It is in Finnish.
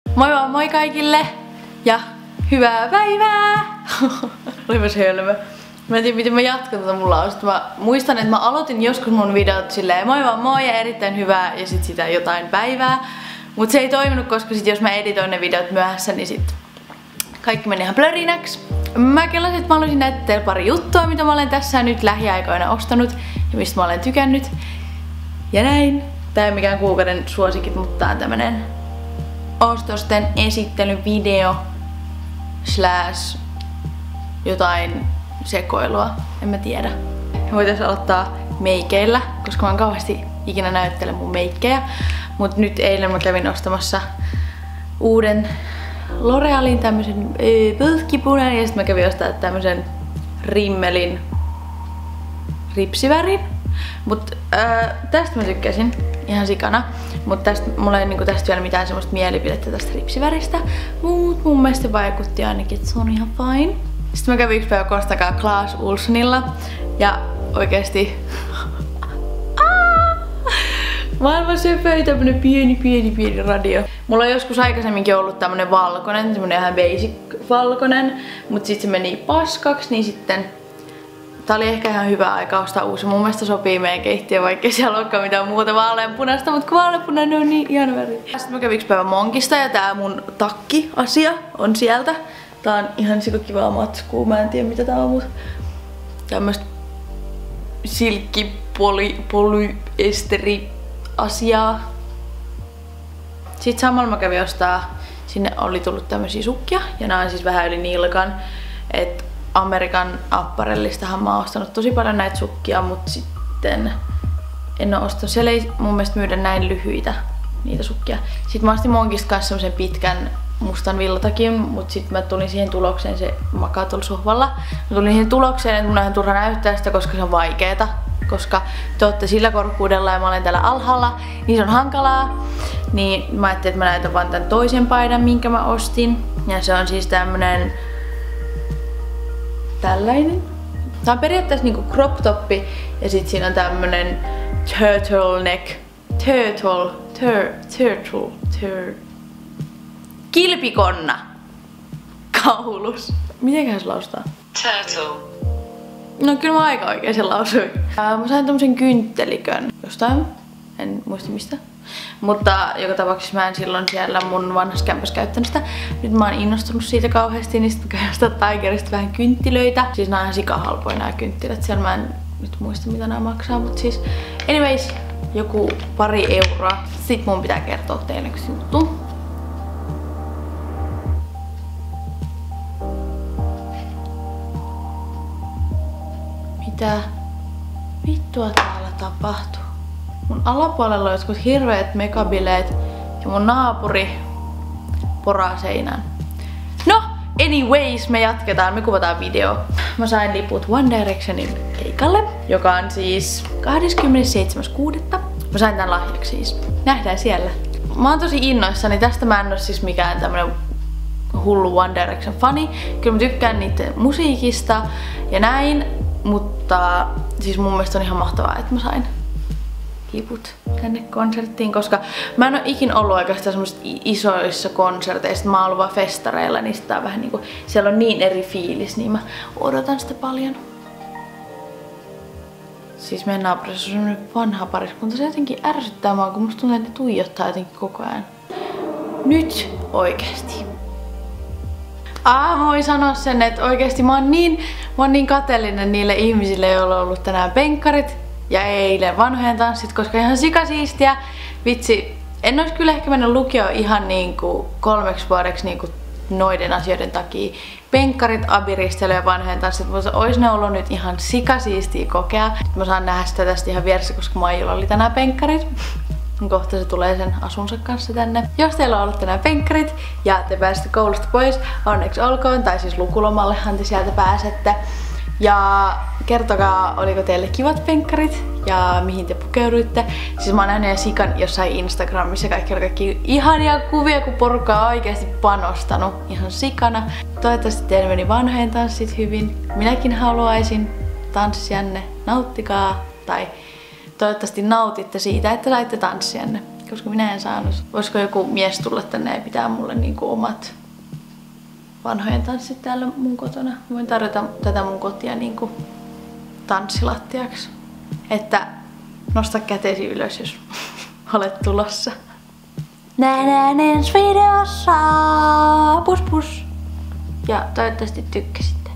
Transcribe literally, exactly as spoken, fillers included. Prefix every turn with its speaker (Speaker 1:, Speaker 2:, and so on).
Speaker 1: Moi vaan moi kaikille ja hyvää päivää! Olipas hölmö. Mä en tiedä miten mä jatkan tätä mun lausta. Mä muistan, että mä aloitin joskus mun videot silleen moi vaan moi ja erittäin hyvää ja sit sitä jotain päivää. Mut se ei toiminut, koska sit jos mä editoin ne videot myöhässä, niin sit kaikki meni ihan blörinäks. Mä kelasin, että mä haluaisin näyttää teille pari juttua, mitä mä olen tässä nyt lähiaikoina ostanut ja mistä mä olen tykännyt. Ja näin. Tää ei mikään kuukauden suosikit, mutta tää on tämmönen ostosten esittelyvideo slash jotain sekoilua, en mä tiedä. Me voitais aloittaa meikeillä, koska mä oon kauheasti ikinä näyttele mun meikkejä. Mut nyt eilen mä kävin ostamassa uuden L'Orealin tämmösen pölkkipunan ja sit mä kävin ostaa tämmösen rimmelin ripsivärin. Mut ää, tästä mä tykkäsin ihan sikana. Mut tästä, mulla ei niinku tästä vielä mitään semmoista mielipidettä tästä ripsiväristä. Mut mun mielestä vaikutti ainakin, että se on ihan fine. Sitten mä kävin yksi päivä kostakaa Clas Ohlsonilla. Ja oikeesti maailman söpöi tämmönen pieni pieni pieni radio. Mulla on joskus aikaisemminkin ollut tämmönen valkoinen, semmonen ihan basic valkoinen. Mut sit se meni paskaksi, niin sitten tää oli ehkä ihan hyvä aika ostaa uusi. Mun mielestä sopii meidän keittiö, vaikka siellä olekaan mitään muuta vaaleanpunaista, mutta kun vaaleanpunainen on niin ihana väri. Sitten mä kävin yksi päivä Monkista ja tää mun takki-asia on sieltä. Tää on ihan sikokivaa matskuu, mä en tiedä mitä tää on, mut tämmöstä silkkipolyesteri-asiaa. Sitten samalla mä kävin ostaa, sinne oli tullut tämmösiä sukkia ja nää on siis vähän yli nilkan. Et Amerikan apparellistahan mä oon ostanut tosi paljon näitä sukkia, mut sitten en oo ostanut. Siellä ei mun mielestä myydä näin lyhyitä niitä sukkia. Sitten mä ostin Monkista kanssa semmosen pitkän mustan villatakin, mut sit mä tulin siihen tulokseen, se makaa tuolla sohvalla. Mä tulin siihen tulokseen, että mun on ihan turha näyttää sitä, koska se on vaikeeta. Koska te ootte sillä korkuudella ja mä olen täällä alhaalla, niin se on hankalaa. Niin mä ajattelin, että mä näytän vaan tän toisen paidan, minkä mä ostin. Ja se on siis tämmönen tällainen. Tää on periaatteessa niinku crop toppi ja sit siinä on tämmönen turtleneck. Turtle, tur, turtle, tur. Kilpikonna. Kaulus. Mitenköhän se laustaa?
Speaker 2: Turtle.
Speaker 1: No kyllä mä aika oikein sen lausuin. Ää, mä sain tämmösen kynttelikön jostain. En muista mistä. Mutta joka tapauksessa mä en silloin siellä mun vanhassa kämpässä käyttänyt sitä. Nyt mä oon innostunut siitä kauheasti, niin sit mä käyn ostaa Tigerista vähän kynttilöitä. Siis nää on ihan sikahalpoja nää kynttilät. Siellä mä en nyt muista mitä nää maksaa, mut siis anyways, joku pari euroa. Sit mun pitää kertoa teille yksi juttu. Mitä vittua täällä tapahtuu? Mun alapuolella on jotkut hirveet megabileet ja mun naapuri poraa seinään. No, anyways, me jatketaan, me kuvataan video. Mä sain liput One Directionin keikalle, joka on siis kahdeskymmenesseitsemäs kuudetta Mä sain tän lahjaksi siis. Nähdään siellä. Mä oon tosi innoissani, tästä mä en oo siis mikään tämmönen hullu One Direction fani. Kyllä mä tykkään niiden musiikista ja näin, mutta siis mun mielestä on ihan mahtavaa, että mä sain liput tänne konserttiin, koska mä en oo ikin ollut oikeastaan semmoisissa isoissa konserteissa, mä oon ollut vaan festareilla, niin sitä on vähän niinku, siellä on niin eri fiilis, niin mä odotan sitä paljon. Siis meidän naapurissa on semmonen vanha pariskunta, se jotenkin ärsyttää mua, kun musta tuntuu, että ne tuijottaa jotenkin koko ajan. Nyt oikeesti. Ah, mä voin sanoa sen, että oikeesti mä oon niin, mä oon niin kateellinen niille ihmisille, joilla on ollut tänään penkkarit ja eilen vanhojen tanssit, koska ihan sikasiistiä. Vitsi, en ois kyllä ehkä mennyt lukioon ihan niinku kolmeksi vuodeksi niinku noiden asioiden takia. Penkkarit, abiristely ja vanhojen tanssit, mutta ois ne ollut nyt ihan sikasiistiä kokea. Mä saan nähdä sitä tästä ihan vieressä, koska Maijilla oli tänään penkkarit. Kohta se tulee sen asunsa kanssa tänne. Jos teillä on ollut tänään penkkarit ja te pääsette koulusta pois, onneksi olkoon, tai siis lukulomallehan te sieltä pääsette. Ja kertokaa, oliko teille kivat penkkarit ja mihin te pukeuduitte. Siis mä oon nähnyt sikan jossain Instagramissa kaikki oli kaikki ihania kuvia, kun porukka on oikeasti panostanut ihan sikana. Toivottavasti teille meni vanhojen tanssit hyvin. Minäkin haluaisin tanssianne, nauttikaa tai toivottavasti nautitte siitä, että saitte tanssianne. koska minä en saanut. Voisiko joku mies tulla tänne ja pitää mulle niinku omat vanhojen tanssit täällä mun kotona? Voin tarjota tätä mun kotia niinku tanssilattiaksi. Että nosta kätesi ylös, jos olet tulossa. Nähdään ensi videossa. Pus pus. Ja toivottavasti tykkäsitte.